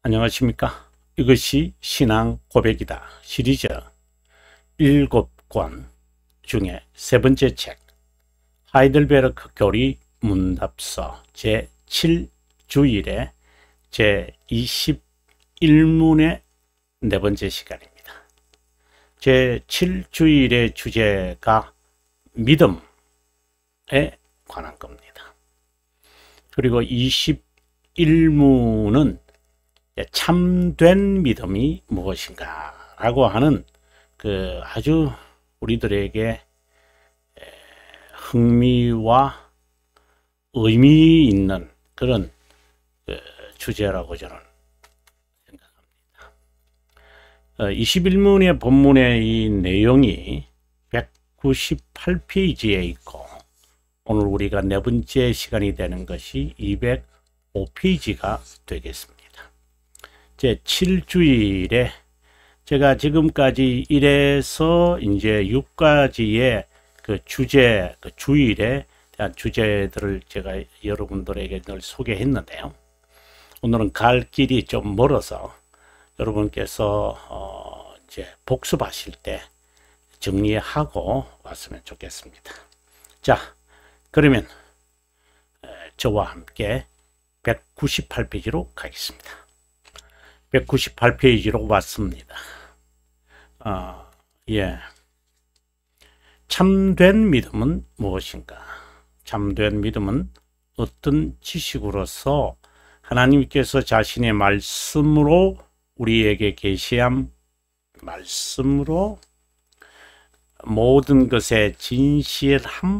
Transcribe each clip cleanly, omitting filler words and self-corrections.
안녕하십니까. 이것이 신앙 고백이다 시리즈 7권 중에 세 번째 책 하이델베르크 교리 문답서 제7주일의 제21문의 네 번째 시간입니다. 제7주일의 주제가 믿음에 관한 겁니다. 그리고 21문은 참된 믿음이 무엇인가 라고 하는 아주 우리들에게 흥미와 의미 있는 그런 주제라고 저는 생각합니다. 21문의 본문의 이 내용이 198페이지에 있고 오늘 우리가 네 번째 시간이 되는 것이 205페이지가 되겠습니다. 제7주일에 제가 지금까지 1에서 이제 6까지의 주일에 대한 주제들을 제가 여러분들에게 늘 소개했는데요. 오늘은 갈 길이 좀 멀어서 여러분께서 이제 복습하실 때 정리하고 왔으면 좋겠습니다. 자, 그러면 저와 함께 198페이지로 가겠습니다. 198페이지로 왔습니다. 참된 믿음은 무엇인가? 참된 믿음은 어떤 지식으로서 하나님께서 자신의 말씀으로 우리에게 계시한 말씀으로 모든 것의 진실한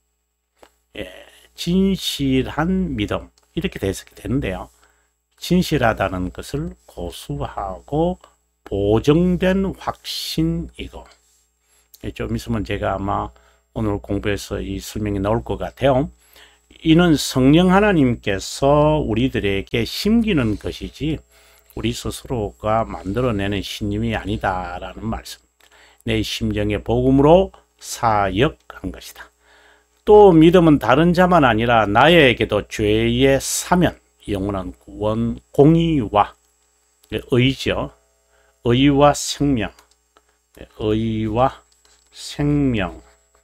믿음 이렇게 해석이 되는데요. 진실하다는 것을 고수하고 보정된 확신이고, 좀 있으면 제가 아마 오늘 공부에서 이 설명이 나올 것 같아요. 이는 성령 하나님께서 우리들에게 심기는 것이지 우리 스스로가 만들어내는 신념이 아니다라는 말씀입니다. 내 심정의 복음으로 사역한 것이다. 또 믿음은 다른 자만 아니라 나에게도 죄의 사면, 영원한 구원, 공의와 의죠. 의와 생명, 의와 생명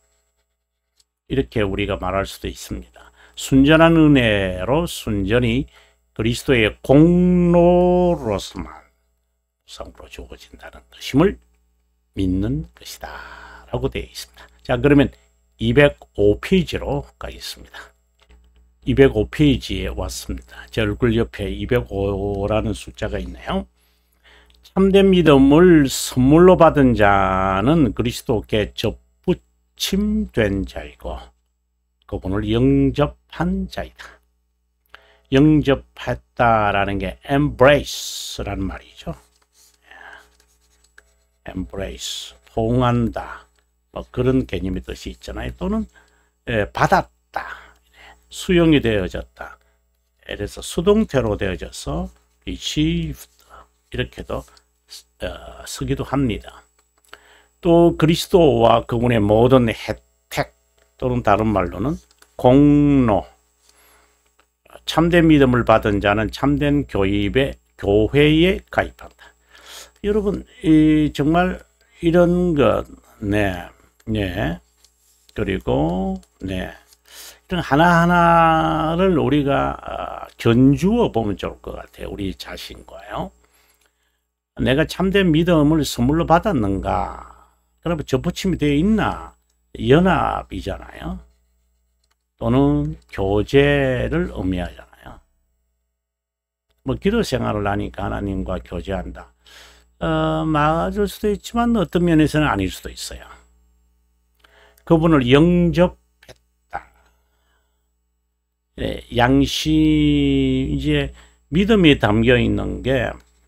이렇게 우리가 말할 수도 있습니다. 순전한 은혜로 순전히 그리스도의 공로로서만 우상으로 주어진다는 것임을 믿는 것이다 라고 되어 있습니다. 자, 그러면 205페이지로 가겠습니다. 205페이지에 왔습니다. 제 얼굴 옆에 205라는 숫자가 있네요. 참된 믿음을 선물로 받은 자는 그리스도께 접붙임된 자이고 그분을 영접한 자이다. 영접했다라는 게 embrace라는 말이죠. embrace, 포옹한다, 뭐 그런 개념의 뜻이 있잖아요. 또는 받았다, 수용이 되어졌다. 그래서 수동태로 되어져서 received 이렇게도 쓰기도 합니다. 또 그리스도와 그분의 모든 혜택 또는 다른 말로는 공로, 참된 믿음을 받은 자는 참된 교회에 가입한다. 여러분, 정말 이런 것, 그리고 이런 하나하나를 우리가 견주어 보면 좋을 것 같아요. 우리 자신과요. 내가 참된 믿음을 선물로 받았는가? 그러면 접붙임이 되어 있나? 연합이잖아요. 또는 교제를 의미하잖아요. 뭐 기도 생활을 하니까 하나님과 교제한다. 맞을 수도 있지만 어떤 면에서는 아닐 수도 있어요. 그분을 영접했다. 양심, 이제 믿음이 담겨 있는 게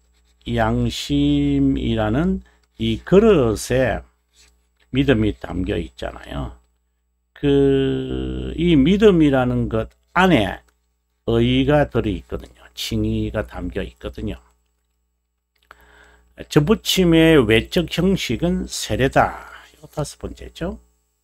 양심이라는 이 그릇에 믿음이 담겨 있잖아요. 이 믿음이라는 것 안에 의가 들어 있거든요. 칭의가 담겨 있거든요. 접붙임의 외적 형식은 세례다. 이거 5번째죠.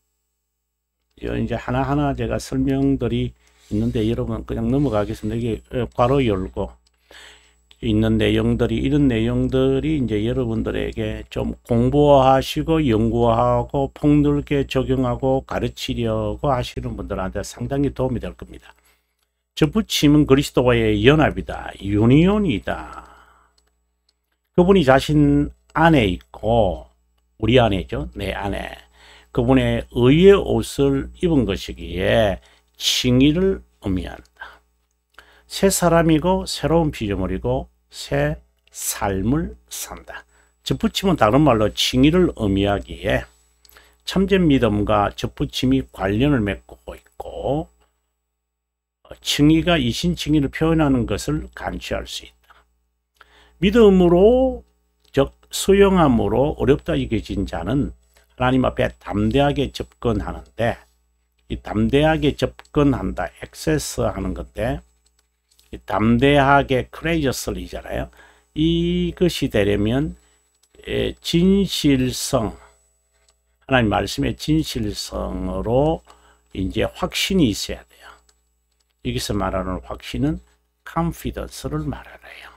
이제 하나하나 제가 설명들이 있는데 여러분 그냥 넘어가겠습니다. 이게 괄호 열고 있는 내용들이, 이런 내용들이 이제 여러분들에게 좀 공부하시고 연구하고 폭넓게 적용하고 가르치려고 하시는 분들한테 상당히 도움이 될 겁니다. 접붙임은 그리스도와의 연합이다. 유니온이다. 그분이 자신 안에 있고, 우리 안에죠. 내 안에. 그분의 의의 옷을 입은 것이기에 칭의를 의미한다. 새 사람이고 새로운 피조물이고 새 삶을 산다. 접붙임은 다른 말로 칭의를 의미하기에 참된 믿음과 접붙임이 관련을 맺고 있고, 칭의가 이신칭의를 표현하는 것을 간취할 수 있다. 믿음으로, 즉 수용함으로 어렵다 여겨진 자는 하나님 앞에 담대하게 접근하는데, 이 담대하게 접근한다, 액세스 하는 건데, 이 담대하게 courageously잖아요. 이것이 되려면 진실성, 하나님 말씀의 진실성으로 이제 확신이 있어야 돼요. 여기서 말하는 확신은 confidence를 말하래요.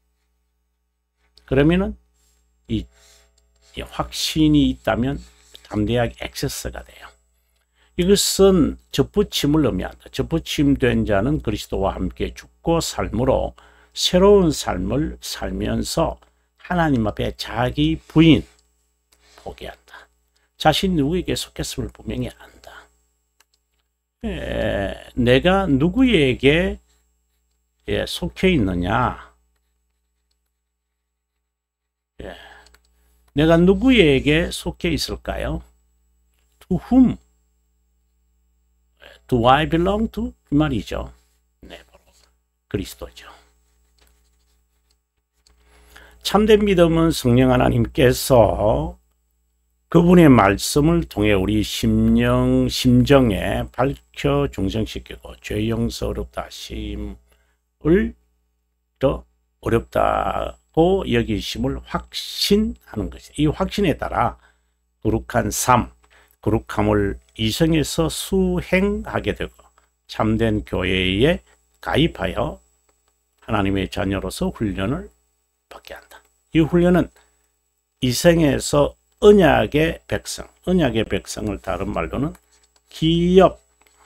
그러면은 이 확신이 있다면 담대하게 액세스가 돼요. 이것은 접붙임을 의미한다. 접붙임된 자는 그리스도와 함께 죽고 삶으로 새로운 삶을 살면서 하나님 앞에 자기 부인 포기한다. 자신 누구에게 속했음을 분명히 안다. 내가 누구에게 속해 있느냐? 내가 누구에게 속해 있을까요? To whom do I belong to? 이 말이죠. 네, 바로 그리스도죠. 참된 믿음은 성령 하나님께서 그분의 말씀을 통해 우리 심정에 밝혀 중생시키고 죄 용서 어렵다 하심을 더 어렵다고 여기심을 확신하는 것이죠. 이 확신에 따라 거룩한 삶, 거룩함을 이성에서 수행하게 되고 참된 교회에 가입하여 하나님의 자녀로서 훈련을 받게 한다. 이 훈련은 이성에서 언약의 백성, 언약의 백성을 다른 말로는 기업자죠.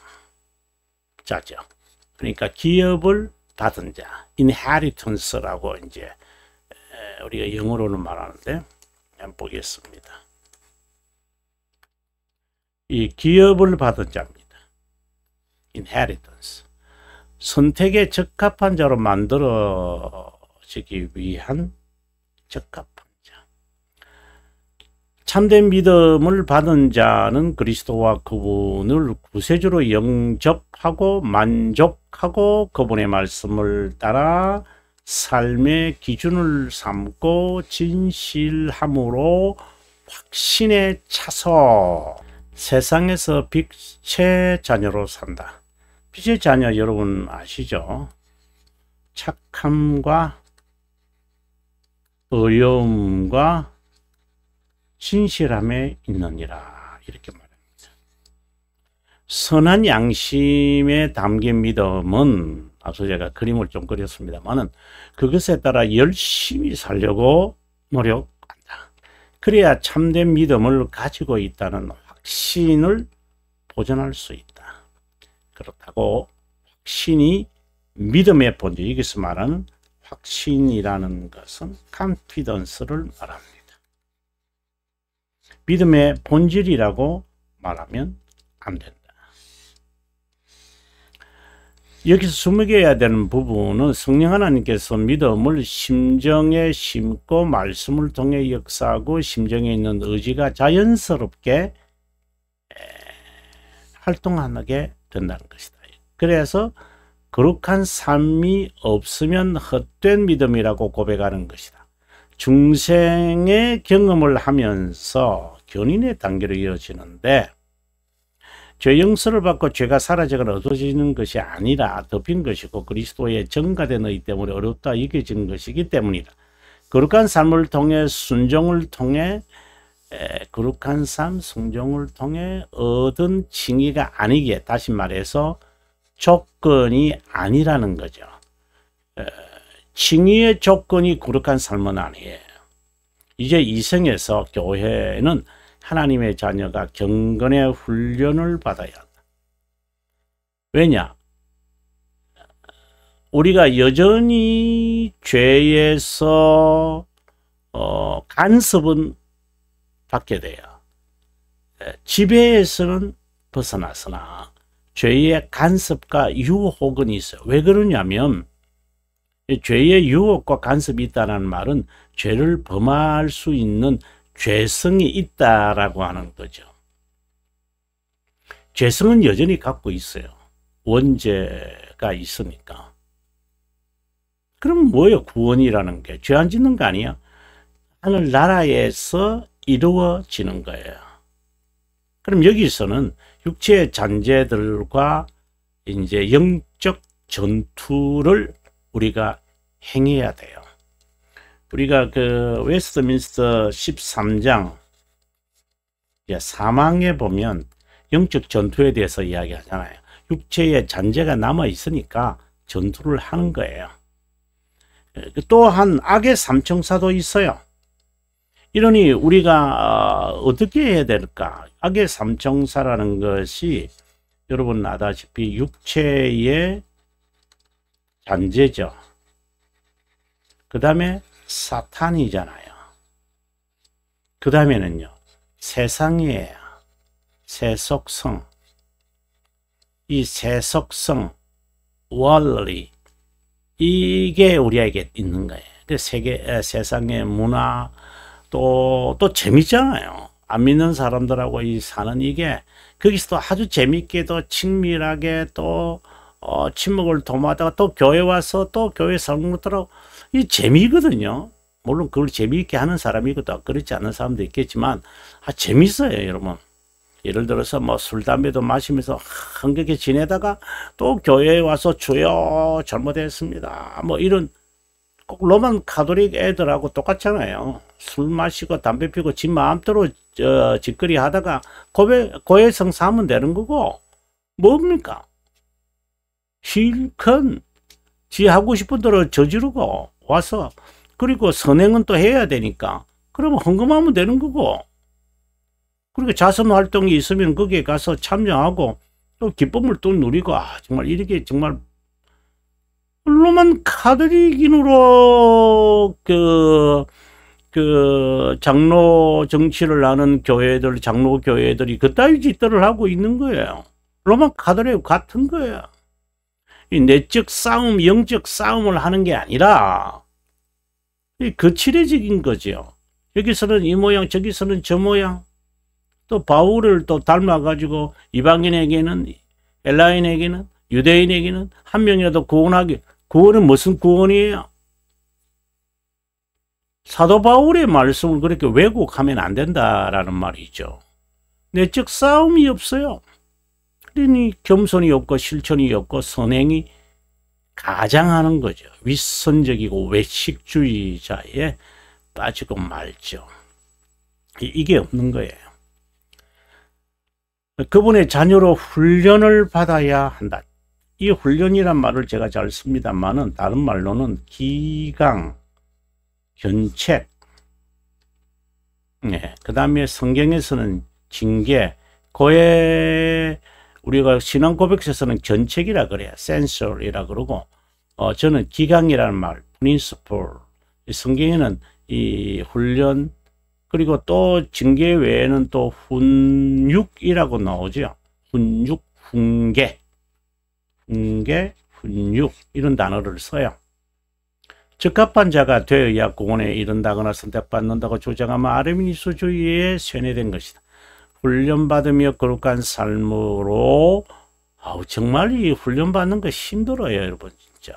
그러니까 기업을 받은 자, inheritance라고 이제 우리가 영어로는 말하는데, 한번 보겠습니다. 이 기업을 받은 자입니다. inheritance. 선택에 적합한 자로 만들어지기 위한 적합한 자. 참된 믿음을 받은 자는 그리스도와 그분을 구세주로 영접하고 만족하고 그분의 말씀을 따라 삶의 기준을 삼고 진실함으로 확신에 차서 세상에서 빛의 자녀로 산다. 빛의 자녀 여러분 아시죠? 착함과 의로움과 진실함에 있느니라, 이렇게 말합니다. 선한 양심에 담긴 믿음은, 앞서 제가 그림을 좀 그렸습니다만은, 그것에 따라 열심히 살려고 노력한다. 그래야 참된 믿음을 가지고 있다는 확신을 보존할 수 있다. 그렇다고 확신이 믿음의 본질, 여기서 말하는 확신이라는 것은 confidence를 말합니다. 믿음의 본질이라고 말하면 안 된다. 여기서 주목해야 되는 부분은 성령 하나님께서 믿음을 심정에 심고 말씀을 통해 역사하고 심정에 있는 의지가 자연스럽게 활동하게 된다는 것이다. 그래서 거룩한 삶이 없으면 헛된 믿음이라고 고백하는 것이다. 중생의 경험을 하면서 견인의 단계로 이어지는데, 죄 용서를 받고 죄가 사라지거나 얻어지는 것이 아니라 덮인 것이고 그리스도의 증가된 의 때문에 어렵다 여겨진 것이기 때문이다. 거룩한 삶을 통해 순종을 통해 거룩한 삶, 순종을 통해 얻은 칭의가 아니기에, 다시 말해서 조건이 아니라는 거죠. 칭의의 조건이 거룩한 삶은 아니에요. 이제 이생에서 교회는 하나님의 자녀가 경건의 훈련을 받아야 한다. 왜냐? 우리가 여전히 죄에서 간섭은 받게 돼요. 지배에서는 벗어났으나 죄의 간섭과 유혹은 있어요. 왜 그러냐면 죄의 유혹과 간섭이 있다는 말은 죄를 범할 수 있는 죄성이 있다라고 하는 거죠. 죄성은 여전히 갖고 있어요. 원죄가 있으니까. 그럼 뭐예요? 구원이라는 게 죄 안 짓는 거 아니야? 하늘나라에서 이루어지는 거예요. 그럼 여기서는 육체의 잔재들과 이제 영적 전투를 우리가 행해야 돼요. 우리가 그 웨스트민스터 13장 사망에 보면 영적 전투에 대해서 이야기하잖아요. 육체의 잔재가 남아 있으니까 전투를 하는 거예요. 또한 악의 삼총사도 있어요. 이러니 우리가 어떻게 해야 될까? 악의 삼총사라는 것이 여러분 아다시피 육체의 잔재죠. 그 다음에 사탄이잖아요. 그 다음에는요, 세상이에요. 세속성. 이 세속성, 원리, 이게 우리에게 있는 거예요. 그 세상의 문화, 또 재밌잖아요. 안 믿는 사람들하고 이 사는 이게, 거기서도 아주 재밌게도 친밀하게 또, 친목을 도모하다가 또 교회 와서 또 교회 성도들하고 이 재미거든요. 물론 그걸 재미있게 하는 사람이 있고 그렇지 않은 사람도 있겠지만, 재밌어요, 여러분. 예를 들어서 뭐 술, 담배도 마시면서 한겹게 지내다가 또 교회에 와서 주여 잘못했습니다. 뭐 이런 꼭 로만 가톨릭 애들하고 똑같잖아요. 술 마시고 담배 피고 지 마음대로 짓거리 하다가 고해성 사면 되는 거고, 뭡니까? 실컷 지 하고 싶은 대로 저지르고 와서, 그리고 선행은 또 해야 되니까 그러면 헌금하면 되는 거고, 그리고 자선 활동이 있으면 거기에 가서 참여하고 또 기쁨을 또 누리고, 정말 이렇게 정말 로만 카톨릭인으로 그 장로 정치를 하는 교회들, 장로 교회들이 그따위 짓들을 하고 있는 거예요. 로만 카톨릭 같은 거예요. 이 내적 싸움, 영적 싸움을 하는 게 아니라 거칠해진 거죠. 여기서는 이 모양, 저기서는 저 모양. 또 바울을 또 닮아가지고 이방인에게는, 엘라인에게는, 유대인에게는 한 명이라도 구원하기. 구원은 무슨 구원이에요? 사도 바울의 말씀을 그렇게 왜곡하면 안 된다라는 말이죠. 내적 싸움이 없어요. 그러니 겸손이 없고 실천이 없고 선행이 가장하는 거죠. 윗선적이고 외식주의자에 빠지고 말죠. 이게 없는 거예요. 그분의 자녀로 훈련을 받아야 한다. 이 훈련이란 말을 제가 잘 씁니다만은 다른 말로는 기강, 견책, 그 다음에 성경에서는 징계, 고해, 우리가 신앙 고백에서는 견책이라 그래요. 센설이라 그러고, 저는 기강이라는 말, principle, 성경에는 이 훈련, 그리고 또 징계 외에는 또 훈육이라고 나오죠. 훈육, 훈계, 훈육 이런 단어를 써요. 적합한 자가 되어야 구원에 이른다거나 선택받는다고 주장하면 아르미니스주의에 세뇌된 것이다. 훈련받으며 거룩한 삶으로, 정말 이 훈련받는 거 힘들어요, 여러분, 진짜.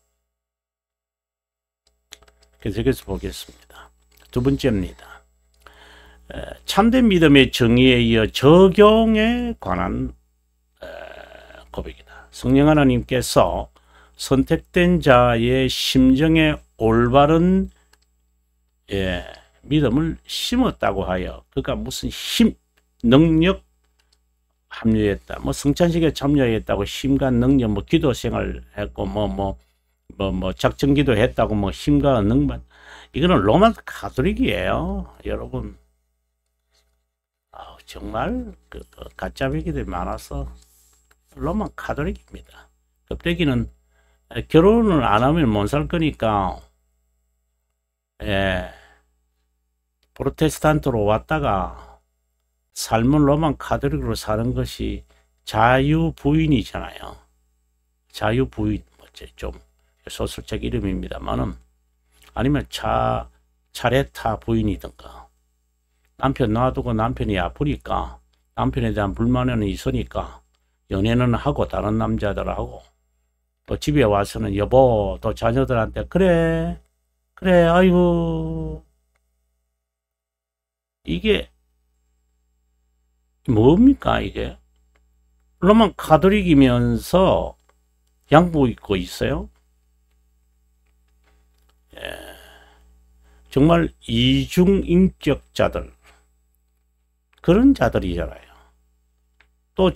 계속해서 보겠습니다. 두 번째입니다. 참된 믿음의 정의에 이어 적용에 관한 고백이다. 성령 하나님께서 선택된 자의 심정에 올바른 믿음을 심었다고 하여, 그가 무슨 힘, 능력 합류했다, 뭐 성찬식에 참여했다고 힘과 능력, 뭐 기도 생활 했고, 뭐 작전기도 했다고 뭐 힘과 능만, 이거는 로만 가톨릭이에요, 여러분. 정말 그 가짜배기들이 많아서 로만 가톨릭입니다. 껍데기는 결혼을 안 하면 못 살 거니까, 예, 프로테스탄트로 왔다가 삶은 로만 가톨릭으로 사는 것이 자유부인이잖아요. 자유부인, 좀 소설책 이름입니다만은, 아니면 차례타 부인이든가, 남편 놔두고 남편이 아프니까 남편에 대한 불만은 있으니까 연애는 하고 다른 남자들하고, 또 집에 와서는 여보, 또 자녀들한테 그래 아이고, 이게 뭡니까? 이게 로만 가톨릭이면서 양복 입고 있어요. 예, 정말 이중인격자들, 그런 자들이잖아요. 또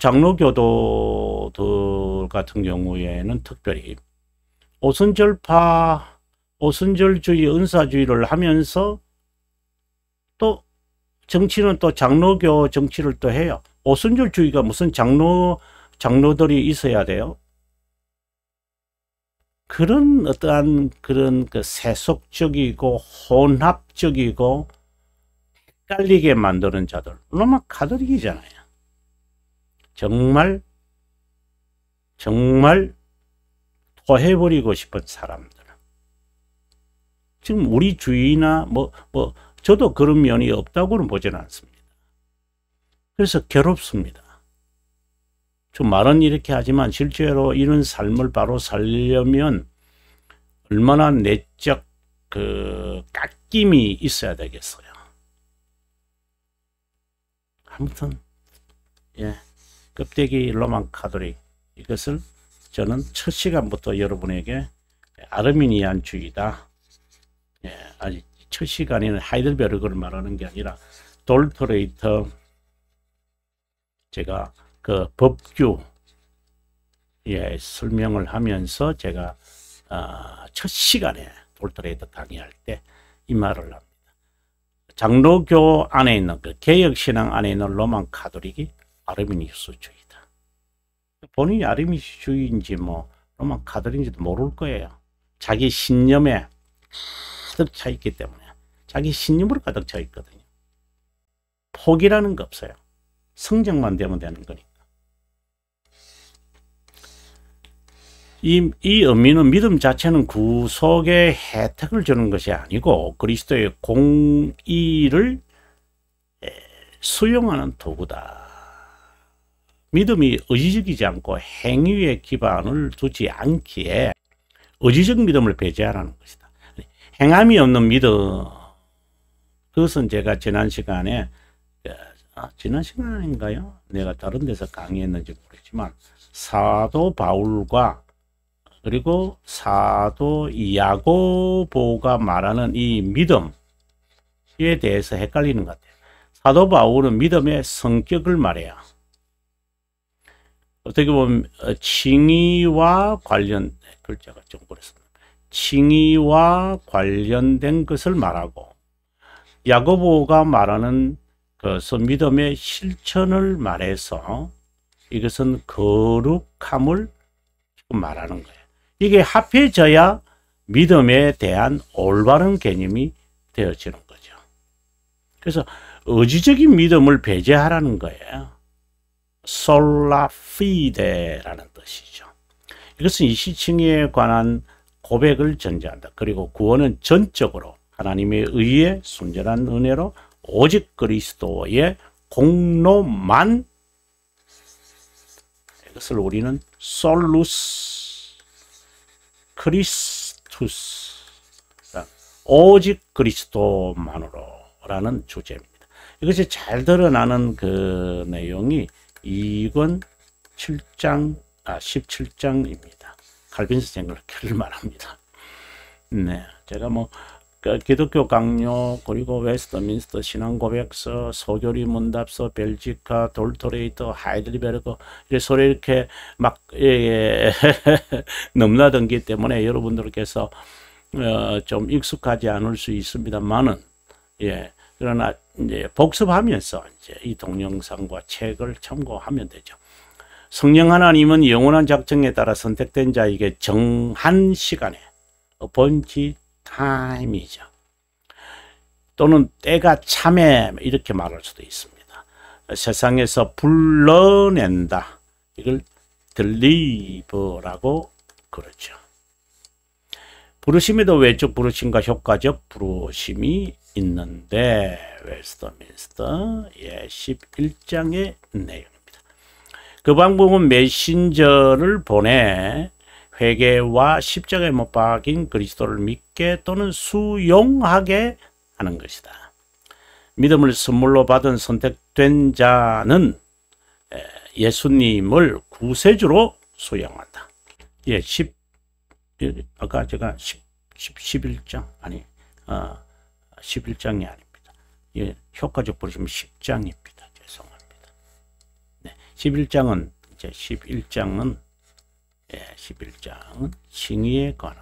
장로교도들 같은 경우에는 특별히 오순절파, 오순절주의, 은사주의를 하면서 또 정치는 또 장로교 정치를 또 해요. 오순절주의가 무슨 장로들이 있어야 돼요? 그런 어떠한 그런 그 세속적이고 혼합적이고 헷갈리게 만드는 자들, 로마 가톨릭이잖아요. 정말 토해버리고 싶은 사람들. 지금 우리 주위나 저도 그런 면이 없다고는 보지는 않습니다. 그래서 괴롭습니다. 좀 말은 이렇게 하지만 실제로 이런 삶을 바로 살려면 얼마나 내적 깎임이 있어야 되겠어요. 아무튼 예, 껍데기 로만 가톨릭, 이것을 저는 첫 시간부터 여러분에게 아르미니안주의다. 예, 아직 첫 시간에는 하이델베르그를 말하는 게 아니라 돌터레이터, 제가 그 법규, 예, 설명을 하면서 제가 첫 시간에 돌터레이터 강의할 때 이 말을 합니다. 장로교 안에 있는 그 개혁신앙 안에 있는 로만 가톨릭이 아르미니우스주의다. 본인이 아르미니우스주의인지 뭐 로만 가톨릭인지도 모를 거예요. 자기 신념에 가득 차 있기 때문에, 자기 신념으로 가득 차 있거든요. 포기라는 거 없어요. 성장만 되면 되는 거니까. 이 의미는 믿음 자체는 구속의 혜택을 주는 것이 아니고 그리스도의 공의를 수용하는 도구다. 믿음이 의지적이지 않고 행위에 기반을 두지 않기에 의지적 믿음을 배제하라는 것이다. 행함이 없는 믿음, 그것은 제가 지난 시간에, 지난 시간인가요? 내가 다른 데서 강의했는지 모르지만 사도 바울과 그리고 사도 야고보가 말하는 이 믿음에 대해서 헷갈리는 것 같아요. 사도 바울은 믿음의 성격을 말해요. 어떻게 보면 칭의와 관련, 글자가 좀 그렇습니다. 칭의와 관련된 것을 말하고, 야고보가 말하는 것은 믿음의 실천을 말해서 이것은 거룩함을 말하는 거예요. 이게 합해져야 믿음에 대한 올바른 개념이 되어지는 거죠. 그래서 의지적인 믿음을 배제하라는 거예요. 솔라 피데라는 뜻이죠. 이것은 이 시칭에 관한 고백을 전제한다. 그리고 구원은 전적으로 하나님의 의에 순전한 은혜로 오직 그리스도의 공로만, 이것을 우리는 솔루스 크리스투스, 오직 그리스도만으로라는 주제입니다. 이것이 잘 드러나는 그 내용이 2권 17장입니다. 칼빈 선생을 그를 말합니다. 네, 제가 기독교 강요, 그리고 웨스트민스터 신앙고백서, 소교리 문답서, 벨지카, 돌토레이터, 하이델베르그 소리 이렇게 막 넘나든기 때문에 여러분들께서 좀 익숙하지 않을 수 있습니다만은 그러나 이제 복습하면서 이제 이 동영상과 책을 참고하면 되죠. 성령 하나님은 영원한 작정에 따라 선택된 자에게 정한 시간에 appointed time이죠. 또는 때가 참에 이렇게 말할 수도 있습니다. 세상에서 불러낸다. 이걸 deliver라고 그러죠. 부르심에도 외적 부르심과 효과적 부르심이 있는데 웨스트민스터 11장의 내용입니다. 그 방법은 메신저를 보내 회개와 십자가에 못 박인 그리스도를 믿게 또는 수용하게 하는 것이다. 믿음을 선물로 받은 선택된 자는 예수님을 구세주로 수용한다. 아까 제가 11장 아니 11장이 아닙니다. 효과적 부르심 10장입니다. 죄송합니다. 11장은 이제 11장은 칭의에 관한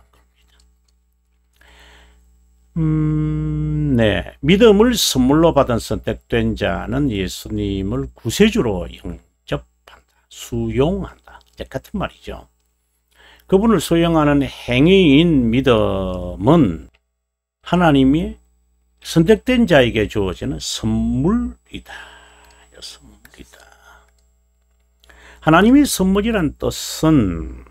겁니다. 믿음을 선물로 받은 선택된 자는 예수님을 구세주로 영접한다. 수용한다. 같은 말이죠. 그분을 수용하는 행위인 믿음은 하나님이 선택된 자에게 주어지는 선물이다. 하나님의 선물이란 뜻은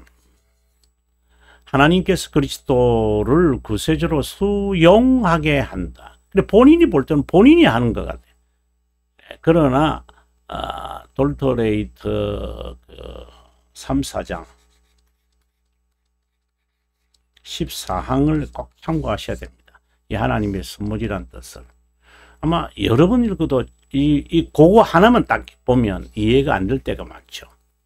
하나님께서 그리스도를 구세주로 수용하게 한다. 근데 본인이 볼 때는 본인이 하는 것 같아요. 그러나 돌토레이트 3, 4장 14항을 꼭 참고하셔야 됩니다. 이 하나님의 선물이란 뜻을 아마 여러 번 읽어도 그거 하나만 딱 보면 이해가 안 될 때가 많죠.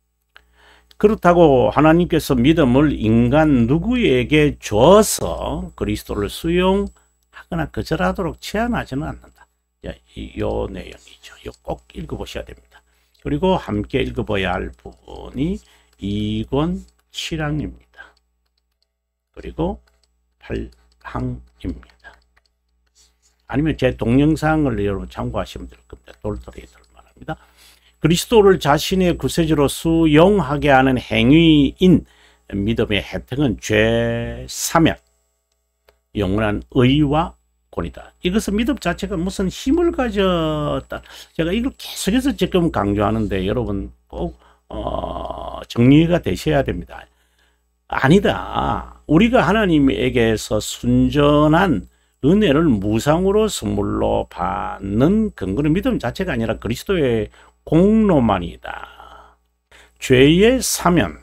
그렇다고 하나님께서 믿음을 인간 누구에게 줘서 그리스도를 수용하거나 거절하도록 제한하지는 않는다. 요 내용이죠. 요 꼭 읽어보셔야 됩니다. 그리고 함께 읽어봐야 할 부분이 2권 7항입니다. 그리고 8항입니다. 아니면 제 동영상을 여러분 참고하시면 될 겁니다. 돌토레이터를 말합니다. 그리스도를 자신의 구세주로 수용하게 하는 행위인 믿음의 혜택은 죄 사면, 영원한 의와 권이다. 이것은 믿음 자체가 무슨 힘을 가졌다. 제가 이걸 계속해서 지금 강조하는데 여러분 꼭 정리가 되셔야 됩니다. 아니다. 우리가 하나님에게서 순전한 은혜를 무상으로 선물로 받는 근거는 믿음 자체가 아니라 그리스도의 공로만이다. 죄의 사면,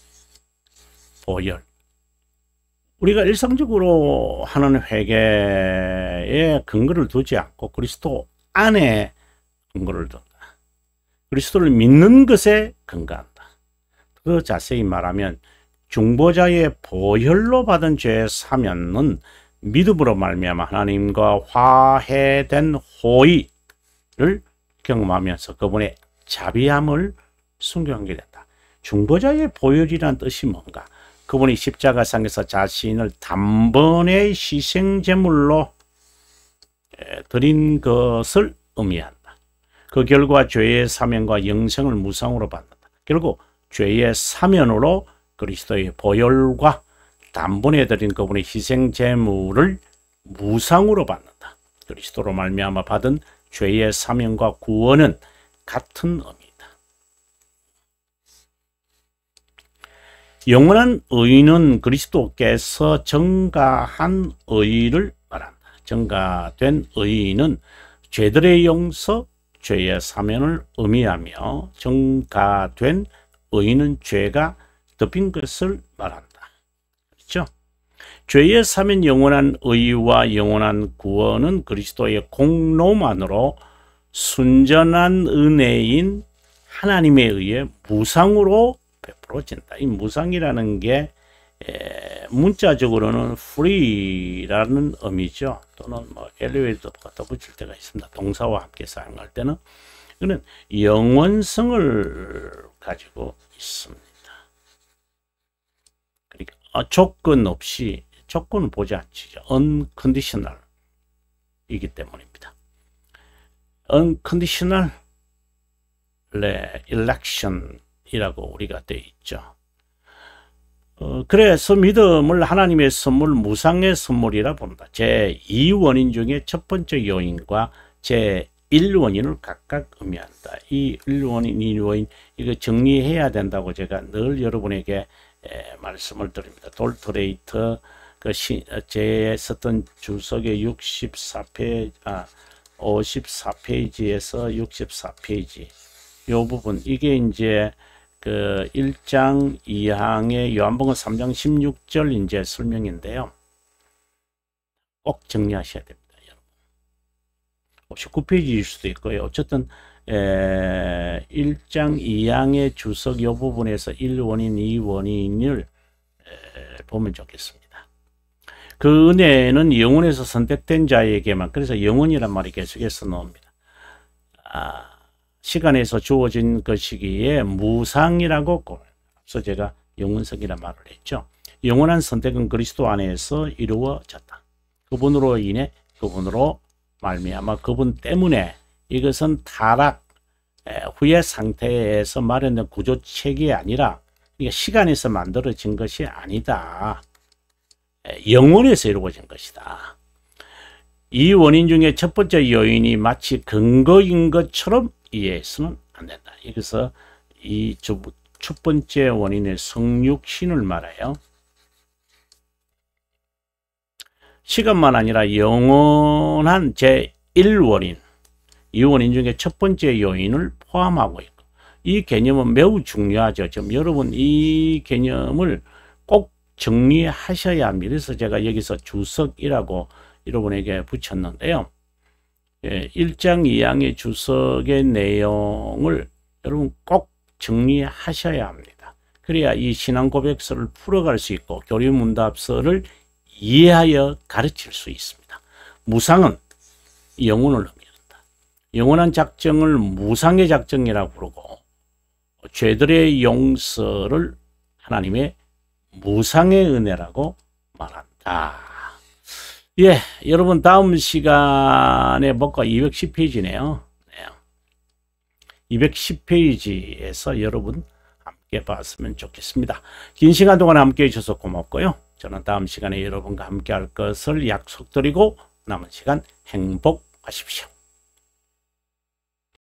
보혈. 우리가 일상적으로 하는 회개에 근거를 두지 않고 그리스도 안에 근거를 둔다. 그리스도를 믿는 것에 근거한다. 더 자세히 말하면 중보자의 보혈로 받은 죄의 사면은 믿음으로 말미암아 하나님과 화해된 호의를 경험하면서 그분의 자비함을 순교하게 된다. 중보자의 보혈이란 뜻이 뭔가? 그분이 십자가상에서 자신을 단번에 희생제물로 드린 것을 의미한다. 그 결과 죄의 사면과 영생을 무상으로 받는다. 결국 죄의 사면으로 그리스도의 보혈과 단번에 드린 그분의 희생제물을 무상으로 받는다. 그리스도로 말미암아 받은 죄의 사면과 구원은 같은 의미다. 영원한 의는 그리스도께서 증가한 의를 말한다. 증가된 의는 죄들의 용서, 죄의 사면을 의미하며 증가된 의는 죄가 덮인 것을 말한다. 그렇죠? 죄의 사면 영원한 의와 영원한 구원은 그리스도의 공로만으로 순전한 은혜인 하나님에 의해 무상으로 베풀어진다. 이 무상이라는 게 문자적으로는 free라는 의미죠. 또는 뭐 elevator도 갖다 붙일 때가 있습니다. 동사와 함께 사용할 때는 이거는 영원성을 가지고 있습니다. 그러니까 조건 없이, 조건을 보지 않죠. unconditional 이기 때문입니다. unconditional election 이라고 우리가 되어 있죠. 그래서 믿음을 하나님의 선물, 무상의 선물이라 본다. 제2원인 중에 첫 번째 요인과 제1원인을 각각 의미한다. 이 1원인, 2원인 이거 정리해야 된다고 제가 늘 여러분에게 말씀을 드립니다. 돌트레이터 제 썼던 주석의 54페이지에서 64페이지 이 부분, 이게 이제 그 1장 2항의 요한복음 3장 16절 이제 설명인데요. 꼭 정리하셔야 됩니다, 여러분. 59페이지일 수도 있고요. 어쨌든 1장 2항의 주석 이 부분에서 1원인, 2원인을 보면 좋겠습니다. 그 은혜는 영혼에서 선택된 자에게만, 그래서 영혼이란 말이 계속해서 나옵니다. 시간에서 주어진 것이기에 무상이라고, 앞서 제가 영원성이란 말을 했죠. 영원한 선택은 그리스도 안에서 이루어졌다. 그분으로 인해, 그분으로 말미암아, 그분 때문에 이것은 타락 후의 상태에서 마련된 구조체계가 아니라 시간에서 만들어진 것이 아니다. 영원에서 이루어진 것이다. 이 원인 중에 첫 번째 요인이 마치 근거인 것처럼 이해해서는 안 된다. 여기서 이 첫 번째 원인의 성육신을 말해요. 시간만 아니라 영원한 제1원인, 이 원인 중에 첫 번째 요인을 포함하고 있고, 이 개념은 매우 중요하죠. 지금 여러분 이 개념을 꼭 정리하셔야 합니다. 그래서 제가 여기서 주석이라고 여러분에게 붙였는데요. 1장 2항의 주석의 내용을 여러분 꼭 정리하셔야 합니다. 그래야 이 신앙고백서를 풀어갈 수 있고 교리문답서를 이해하여 가르칠 수 있습니다. 무상은 영혼을 의미한다. 영원한 작정을 무상의 작정이라고 부르고, 죄들의 용서를 하나님의 무상의 은혜라고 말한다. 예, 여러분 다음 시간에 뭔가 210페이지네요. 210페이지에서 여러분 함께 봤으면 좋겠습니다. 긴 시간 동안 함께 해주셔서 고맙고요. 저는 다음 시간에 여러분과 함께 할 것을 약속드리고 남은 시간 행복하십시오.